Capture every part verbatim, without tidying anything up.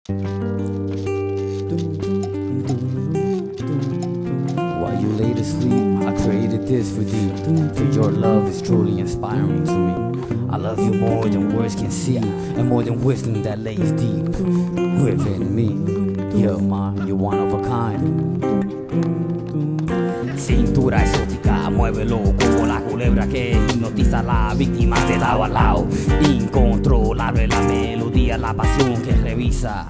While you lay to sleep, I created this for thee. For your love is truly inspiring to me. I love you more than words can see, and more than wisdom that lays deep within me. You're mine, you're one of a kind. Cintura exótica, muévelo como la culebra que hipnotiza a la víctima de lado a lado. Incontrolable la melodía, la pasión que revisa.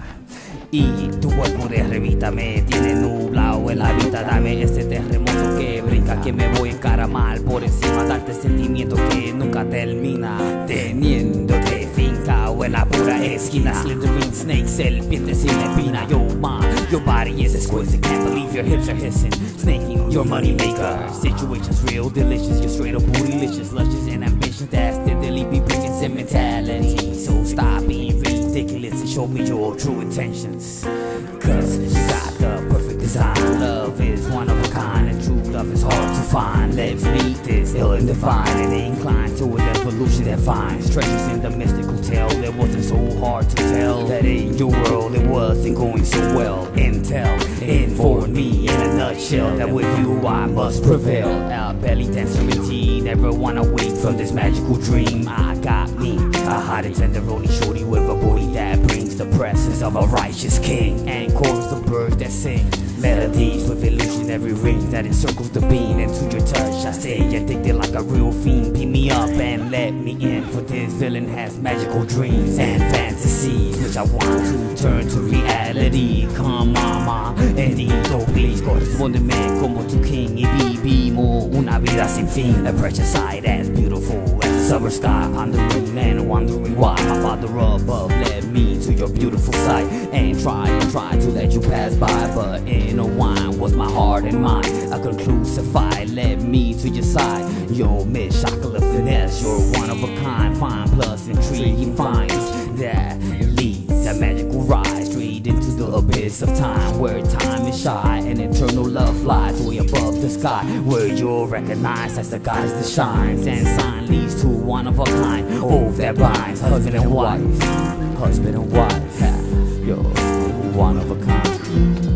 Y tu cuerpo de revista me tiene nublado en la vista. Dame ese terremoto que brinca, que me voy a encaramar por encima, darte sentimiento que nunca termina, teniéndote fincao en la pura esquina. Slithering snake, serpiente sin espina. Yo mind, your body is exquisite, can't believe your hips are hissing, snaking your money maker. Situation's real delicious, you're straight up bootylicious, luscious and ambitious. That's steadily be bringing sentimentality. So stop being ridiculous and show me your true intentions. Cause you got the perfect design. Love is one of a kind, and true love is hard to find. Let's meet this ill and divine, and inclined to an evolution that finds treasures in the mystical tale. It wasn't so hard to tell that in your world it wasn't going so well. Intel informed me in a nutshell that with you I must prevail. Our belly dancer in tea, never wanna wake from this magical dream. I got me a hot and tenderoni shorty with a booty that brings the presence of a righteous king, and chorus of birds that sing melodies with illusionary rings that encircles the beam. And to your touch I stay addicted like a real fiend. Beat me up and let me in, for this villain has magical dreams and fantasies which I want to turn to reality. Come on, ma, Endito, please, correspóndeme como tu king y vivimos una vida sin fin. A precious sight as beautiful as the summer sky, pondering and wondering why my father above led me to your beautiful sight, and try and try to let you pass by, but in a wine was my heart and mind. A conclusive fight led me to your side. Yo, Miss Chocolate Finesse, you're one of a kind, fine plus intriguing finds that leads that magical ride straight into the abyss of time, where time is shy and eternal love flies way above the sky, where you're recognized as the goddess that shines, and sign leads to one of a kind oath that binds husband and wife, husband and wife. Yo, one of a kind.